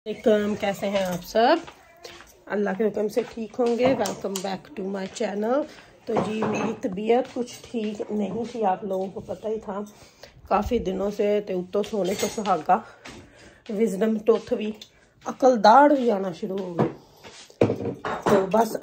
कैसे हैं आप सब? अल्लाह के हुक्म से ठीक होंगे। Welcome back to my channel. तो जी मेरी तबीयत कुछ ठीक नहीं थी, आप लोगों को पता ही था काफ़ी दिनों से। तो उत्तों सोने तो सुहागा विजडम टुथ भी अकल दाढ़ भी आना शुरू हो गई। तो बस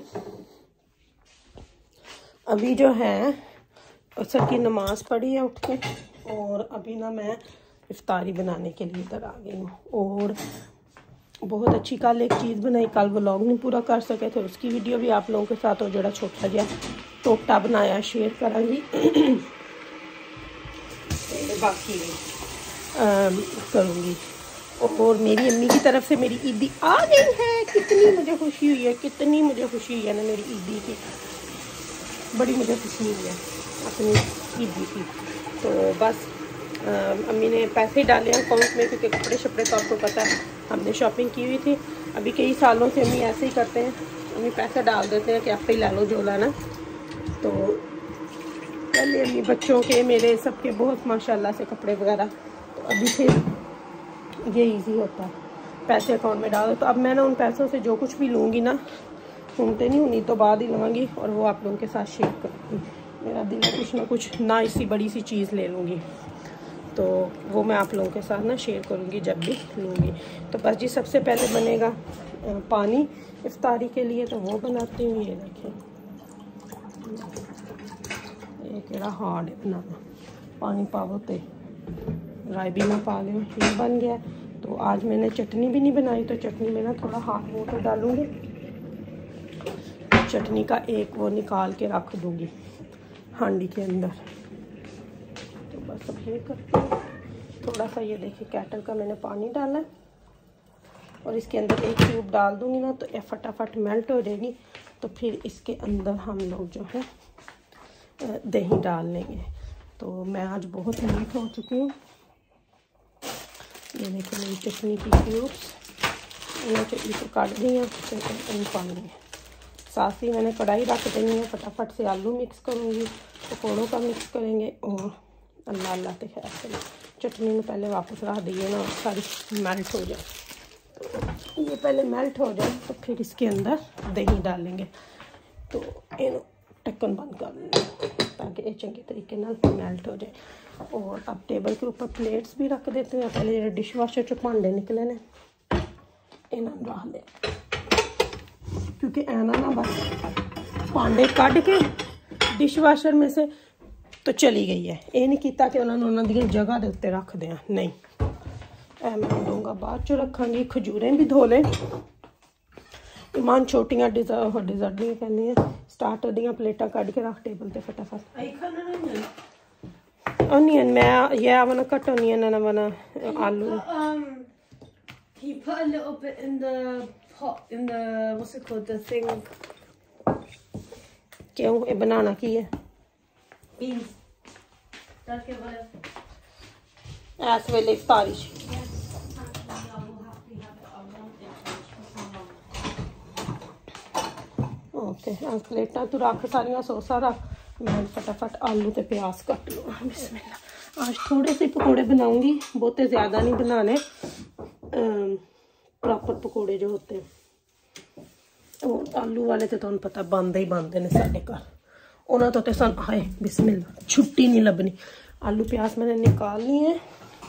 अभी जो है असर की नमाज पढ़ी है उठ के, और अभी ना मैं इफ्तारी बनाने के लिए इधर आ गई हूँ। और बहुत अच्छी कल एक चीज़ बनाई, कल व्लॉग नहीं पूरा कर सके थे, उसकी वीडियो भी आप लोगों के साथ और जरा छोटा जहा टोटा बनाया शेयर करांगी। बाकी करूँगी। और मेरी अम्मी की तरफ से मेरी ईदी आ गई है। कितनी मुझे खुशी हुई है, कितनी मुझे खुशी हुई है ना मेरी ईदी की, बड़ी मुझे खुशी हुई है अपनी ईदी की। तो बस अम्मी ने पैसे डाले हैं अकाउंट में, क्योंकि कपड़े शपड़े तो आपको पता है हमने शॉपिंग की हुई थी। अभी कई सालों से अम्मी ऐसे ही करते हैं, अम्मी पैसे डाल देते हैं कि आप पे ला लो जो लाना। तो पहले अम्मी बच्चों के मेरे सबके बहुत माशाल्लाह से कपड़े वगैरह, तो अभी फिर ये इजी होता है पैसे अकाउंट में डालो। तो अब मैं ना उन पैसों से जो कुछ भी लूँगी ना, घूमते नहीं उन्हीं तो बाद ही लूँगी और वो आप लोगों के साथ शेयर करूँगी। मेरा दिल है कुछ ना कुछ ना इसी बड़ी सी चीज़ ले लूँगी, तो वो मैं आप लोगों के साथ ना शेयर करूँगी जब भी लूँगी। तो बस जी सबसे पहले बनेगा पानी इफ्तारी के लिए, तो वो बनाती हूँ। ये देखिए ये केड़ा हार्ड है बनाना, पानी पावो तो राय भी ना पा लो। ये बन गया। तो आज मैंने चटनी भी नहीं बनाई, तो चटनी में ना थोड़ा हाथ वाटर डालूँगी, चटनी का एक वो निकाल के रख दूँगी हांडी के अंदर। तो बस अब ये करती हूँ। थोड़ा सा ये देखिए केटल का मैंने पानी डाला है और इसके अंदर एक क्यूब डाल दूँगी ना, तो ये फटाफट मेल्ट हो जाएगी। तो फिर इसके अंदर हम लोग जो है दही डाल लेंगे। तो मैं आज बहुत मीठ हो चुकी हूँ। ये देखिए मेरी चटनी की क्यूब्स, मैंने चटनी को काट दी है, तो पानी है। साथ ही मैंने कढ़ाई रख देनी है, फटाफट से आलू मिक्स करूँगी, पकौड़ों का मिक्स करेंगे। और अल्लाह अल्लाह के खैर से चटनी में पहले वापस रख दिए ना, सारी मेल्ट हो जाए। तो ये पहले मेल्ट हो जाए तो फिर इसके अंदर दही डालेंगे। तो इन ढक्कन बंद कर लेंगे ताकि ये चंगे तरीके नाल मेल्ट हो जाए। और अब टेबल के ऊपर प्लेट्स भी रख देते हैं। पहले जो डिश वाशर चो भांडे निकले ने इन्होंने रख दे, क्योंकि ऐना ना बस भांडे कढ़ के डिश वाशर में से तो चली गई है। ये नहीं किया कि उन्होंने जगह के उत्ते रख दें, नहीं मैं दूंगा बाद चो रखांगी। खजूरें भी धो लें। ईमान छोटियां डिजर्व नहीं कहनी है, स्टार्टर दियाँ प्लेटा कढ़ के रख टेबल पे फटाफट। ऑनियन मैं ये वाला कट ऑनियन ना वाला आलू। He put a little bit in the pot, in the what's it called, the thing. क्यों ये बनाना की है? Beans. That's it. ऐस वेले इफ्तारी ओके। प्लेटा तू रख सारिया सौसा रख, मैं फटाफट आलू ते प्याज कट लूँ। बिस्मिल्लाह। आज थोड़े से पकोड़े बनाऊंगी, बहुते ज़्यादा नहीं बनाने, प्रॉपर पकोड़े जो होते हैं। और आलू वाले तो तुहानू पता बनते ही बनते हैं साडे घर, उन्होंने तो सन हाय बिस्मिल्लाह छुट्टी नहीं लभनी। आलू प्याज मैंने निकाल ली है।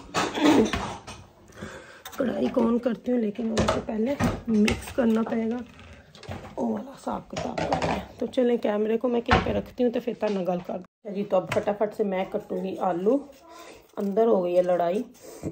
कढ़ाई कौन करती हूँ, लेकिन उससे पहले मिक्स करना पड़ेगा, वो वाला हिसाब किताब करना है। तो चलें कैमरे को मैं कहीं पे रखती हूँ तो फिर तक गल कर जी। तो अब फटाफट से मैं कटूँगी आलू। अंदर हो गई है लड़ाई।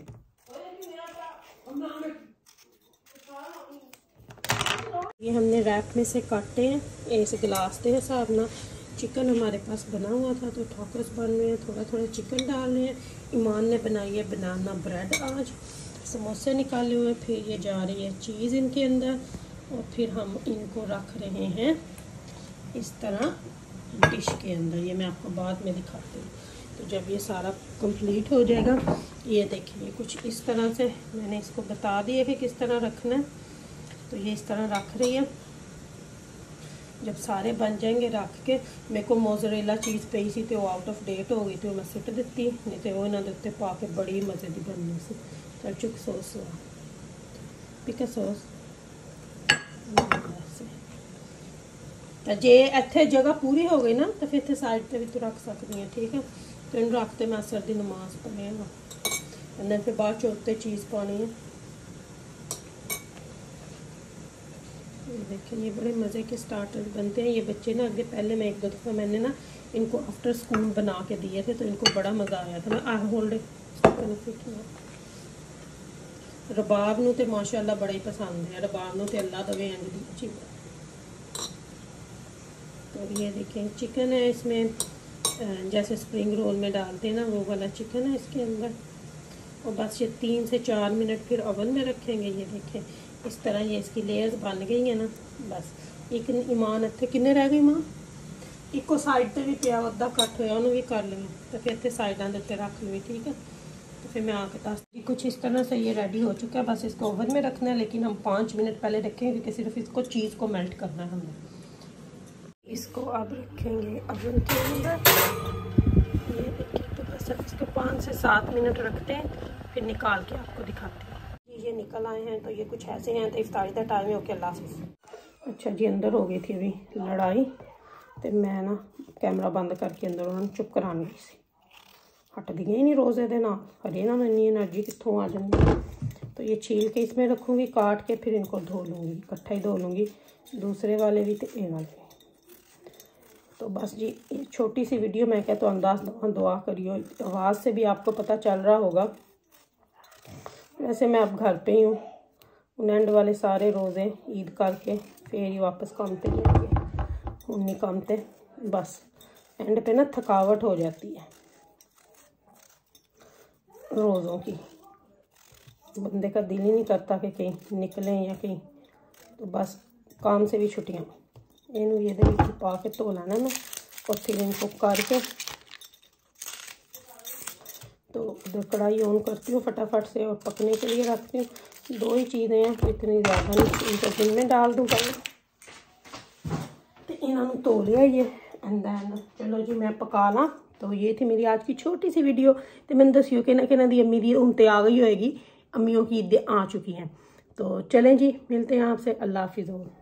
ये हमने रैप में से काटे हैं इस गिलास के हिसाब ना। चिकन हमारे पास बना हुआ था, तो ठोकस बन रहे हैं, थोड़ा थोड़ा चिकन डाल रहे हैं। ईमान ने बनाई है बनाना ब्रेड, आज समोसे निकाले हुए। फिर ये जा रही है चीज़ इनके अंदर, और फिर हम इनको रख रहे हैं इस तरह डिश के अंदर। ये मैं आपको बाद में दिखाती हूँ। तो जब ये सारा कंप्लीट हो जाएगा, ये देखिए कुछ इस तरह से मैंने इसको बता दिया कि किस तरह रखना है। तो ये इस तरह रख रही है। जब सारे बन जाएंगे रख के, मेरे को मोज़रेला चीज़ पई सी तो आउट ऑफ डेट हो गई, तो मैं सुट दी, नहीं तो वो इन्होंने उत्ते पा के बड़ी मज़े की बननी सी। चल चुक सॉस पिका सॉस तो जे इत्थे जगह पूरी हो गई ना तो फिर इत्थे साइड पे भी तो रख सकती हैं, ठीक है। तो इन रखते मैं असर दी नमाज पढ़ेगा एंड फिर बाद चौथे चीज़ पानी है। ये देखें ये बड़े मज़े के स्टार्टर बनते हैं ये बच्चे ना। आगे पहले मैं 1-2 दफ़ा मैंने ना इनको आफ्टर स्कूल बना के दिए थे तो इनको बड़ा मज़ा आया था। मैं होल्ड रबाब नूं ते माशाअल्लाह बड़ा ही पसंद है। रबाब नूं ते अल्लाह दवे इंज दी अच्छी। तो ये देखें चिकन है इसमें जैसे स्प्रिंग रोल में डालते हैं ना वो वाला चिकन है इसके अंदर। और बस ये 3 से 4 मिनट फिर ओवन में रखेंगे। ये देखें इस तरह ये इसकी लेयर्स बन गई हैं ना। बस एक ईमान इतने किन्ने रह गई मां एक को साइड पे भी पिया अद्धा कट होया उन्होंने भी कर लिया तो फिर इतने साइडों के उत्ते रख ली, ठीक है। तो फिर मैं आके दस कुछ इस तरह से ये रेडी हो चुका है। बस इसको ओवन में रखना है लेकिन हम 5 मिनट पहले रखेंगे क्योंकि सिर्फ इसको चीज़ को मेल्ट करना है हमें। इसको अब रखेंगे ओवन के अंदर। ये देखिए तो बस इसको 5 से 7 मिनट रखते हैं फिर निकाल के आपको दिखाते हैं। ये निकल आए हैं तो ये कुछ ऐसे हैं। तो इफ्तारी का टाइम है। ओके अल्लाह हाफिज़। अच्छा जी अंदर हो गई थी अभी लड़ाई तो मैं ना कैमरा बंद करके अंदर उन्होंने चुप करानी सी हट दिए ही नहीं रोज़े दे ना हरे इन्होंने इन्नी एनर्जी कितों आ जाती। तो ये छील के इसमें रखूँगी काट के फिर इनको धो लूँगी इकट्ठा ही धो लूँगी दूसरे वाले भी तो ये वाले भी। तो बस जी ये छोटी सी वीडियो मैं क्या तो अंदाज दुआ करियो। आवाज़ से भी आपको पता चल रहा होगा। वैसे मैं अब घर पे ही हूँ। उन एंड वाले सारे रोज़े ईद करके फिर ही वापस काम पे जाएंगे। उन्हीं काम पे बस एंड पे ना थकावट हो जाती है रोज़ों की। बंदे का दिल ही नहीं करता कि कहीं निकलें या कहीं। तो बस काम से भी छुट्टियाँ इनू ये पा के धो लेना मैं और फिर इनको करके तो उधर कढ़ाई ऑन करती हूँ फटाफट से और पकने के लिए रखती हूँ। 2 ही चीज़ें हैं इतनी ज़्यादा नहीं। इनको दिन में डाल दूँ पहले तो इन्होंने धो लिया ये एंड देन चलो जी मैं पका ला। तो ये थी मेरी आज की छोटी सी वीडियो। तो मैंने दसियो कि ना दी अम्मी दी उनते आ गई होएगी। अम्मियों की ईदें आ चुकी हैं। तो चलें जी मिलते हैं आपसे। अल्लाह हाफिज़।